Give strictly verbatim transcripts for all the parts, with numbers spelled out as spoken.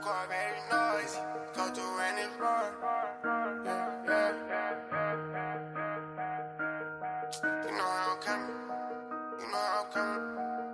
car very noisy. Come through and it's roaring. Yeah, yeah. You know how I'm coming. You know how I'm coming.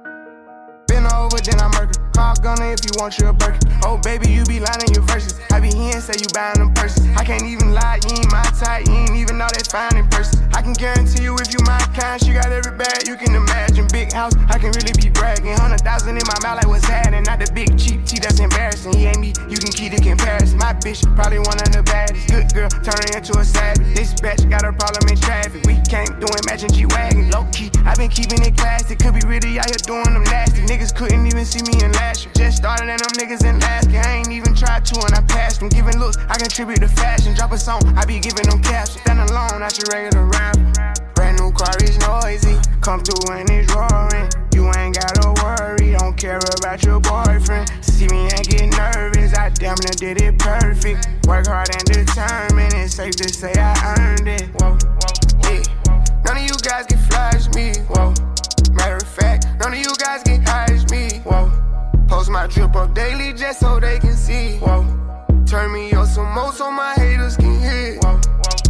Been over, then I murder. Call gunner if you want you a Birkin. Oh, baby, you be lying in your verses. I be here and say you buying them purses. I can't even lie, you ain't my type. You ain't even know that fine in person. I can guarantee you if you my kind, she got every bag you can imagine. Big house, I can really be bragging. Hundred thousand in my mouth like what's happening. Not the big cheap tea that's embarrassing. He ain't me, you can keep the comparison. My bitch, probably one of the baddest. Good girl, turning into a savage. This bitch got a problem in traffic. We can't do it, matching G-Wagon. Low key, I been keeping it classy. Could be really out here doing them nasty. Niggas couldn't even see me in last year. Just started and them niggas in last year. I ain't even tried to and I passed them. Giving looks, I contribute to fashion. Drop a song, I be giving them captions. Stand alone, not your regular rapper. Brand new car is noisy. Come through and it's roaring. You ain't gotta worry, don't care about your boyfriend. See me and get nervous, I damn near did it perfect. Work hard and determined, it's safe to say I earned it. Whoa, yeah. None of you guys can flash me. Whoa. Matter of fact, none of you guys can hide me. Whoa. Post my drip up daily just so they can see. Whoa. Turn me up some more so my haters can hear. Whoa.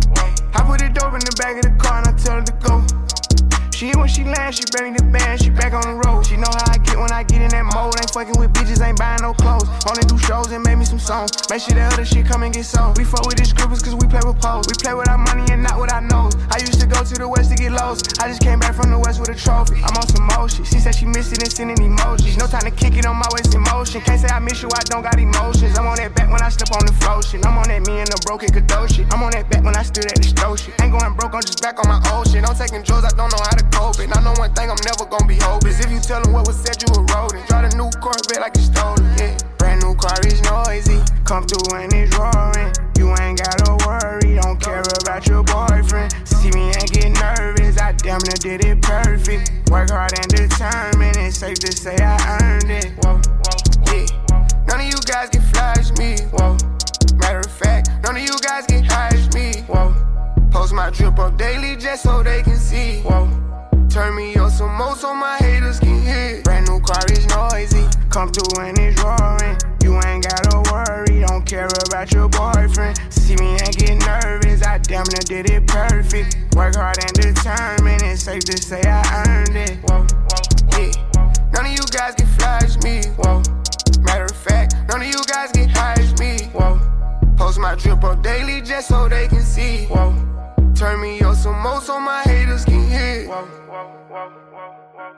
I put it dope in the back of the car and I tell her to go. She when she lands, she bring the band, she back on the road. She know how I get when I get in that mode. Ain't fucking with bitches, ain't buying no clothes. Only do shows and make me some songs. Make sure that other shit come and get sold. We fuck with these scribbles cause we play with poles. We play with our money and not with our nose. I used to go to the west to get lost. I just came back from the west with a trophy. I'm on some motion. She said she missed it and sending emojis. No time to kick it on my waist in motion. Can't say I miss you, I don't got emotions. I'm on that back when I slip on the flow shit. I'm on that me and the broken Kadosh shit. I'm on that back when I stood at the stove shit. Ain't going broke, I'm just back on my old shit. I'm taking drugs, I don't know how to cope it. I know one thing I'm never gonna be hopeless. If you tell them what was said, you erode it. Drive a new Corvette like you stole it, yeah. Brand new car is noisy. Come through and it's roaring. You ain't gotta worry, don't care about your boyfriend. See me and get nervous, I damn near did it perfect. Work hard and determined, it's safe to say I earned it. Whoa, yeah. None of you guys can flash me. Whoa. Matter of fact, none of you guys can hide me. Whoa. Post my drip up daily just so they can see. Whoa. Turn me up some more so my haters can hear. Brand new car is noisy. Come through and it's roaring. You ain't gotta worry, don't care about your boyfriend. See me and get nervous, I damn near did it perfect. Work hard and determined, it's safe to say I earned it. Whoa, yeah. None of you guys can flash me. Whoa. Matter of fact, none of you guys can hide me. Whoa. Post my drip up daily just so they can see. Whoa. Turn me up some more so my haters can hear. Whoa, whoa, whoa, whoa, whoa.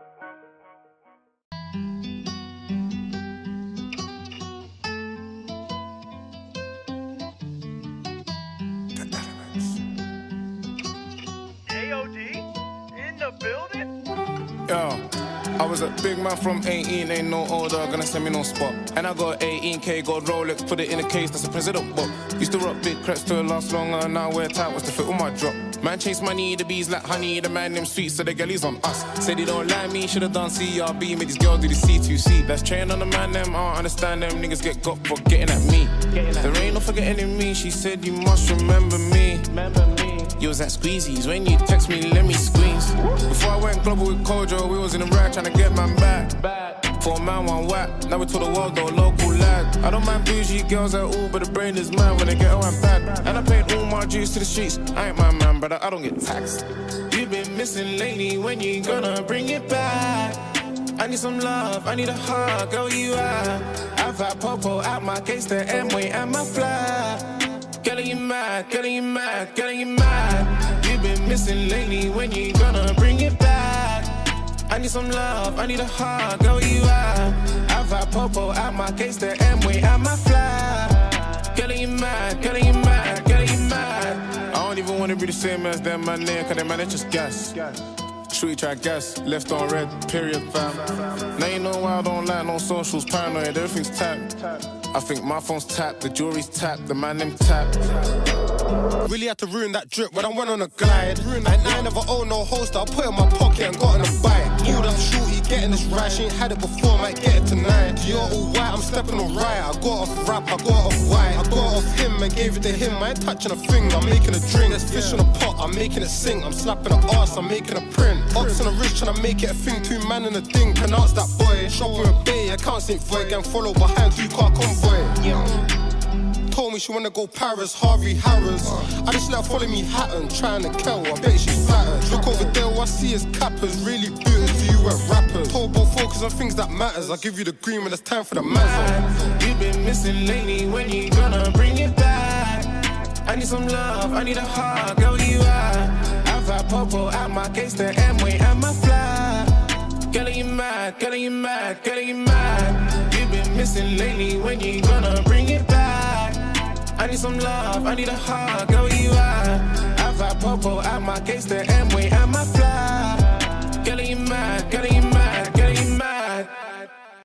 A O D in the building? Yo, I was a big man from eighteen, ain't no older, gonna send me no spot. And I got eighteen K gold Rolex, put it in a case, that's a president book. Used to rock big crepes to last longer, now wear tight was to fit with my drop. Man chase money, the bees like honey, the man them sweet, so the girlies on us. Said he don't like me, should've done C R B, made these girls do the C two C. That's train on the man, them, I don't understand them, niggas get got for getting at me. There ain't no forgetting in me, she said you must remember me. Remember me. You was at Squeezies, when you text me, let me squeeze. Before I went global with Kojo, we was in the rag trying to get man back. For a man, one whack, now we told the world though, local lad. I don't mind bougie girls at all, but the brain is mine when they get around bad. And I paid all my dues to the streets, I ain't my man, brother, I don't get taxed. You've been missing lately, when you gonna bring it back? I need some love, I need a hug, girl, you are. I've had Popo out my case, the M-way and my fly. Girl, you mad, girl, you mad, girl, you mad. You've been missing lately, when you gonna bring it back? I need some love, I need a hug, girl, you are. I've had Popo out my case, the M-way and my fly. Girl, you mad, girl, you mad, girl, you mad. I don't even wanna be the same as them, man, there, cause them man, it's just gas. Shooty try gas, left on red, period, fam. Now you know why I don't like no socials, paranoid, everything's tapped. I think my phone's tapped, the jewelry's tapped, the man them tapped. Really had to ruin that drip when I went on a glide. And I never owned no holster, I put it in my pocket and got on a bike. Knew that shorty getting this right. She ain't had it before, might get it tonight. You're all white, I'm stepping on right. I got off rap, I got off white. I got off him and gave it to him. I ain't touching a thing, I'm making a drink. There's fish in a pot, I'm making it sing. I'm slapping an ass, I'm making a print. Ops on the wrist trying to make it a thing. Two man in a thing, pronounce that boy. Shopping a bay, I can't sing for it. Gang follow behind, two car convoy. Yeah. Told me she wanna go Paris, Harvey Harris. I just let her follow me Hatton, trying to kill, I bet she's flattered. Look over there, what I see is cappers, really booted to you at rappers. Told both focus on things that matters, I'll give you the green when it's time for the mazza. You've been missing lately, when you gonna bring it back? I need some love, I need a hug, girl you are. I've had Popo at my case, the M-way and my fly. Girl you mad, girl you mad, girl you mad. You've been missing lately, when you gonna bring it back? I need some love, I need a hug, girl you are. I've had Popo at my case, the M-way and my fly. Girl you mad, girl you mad.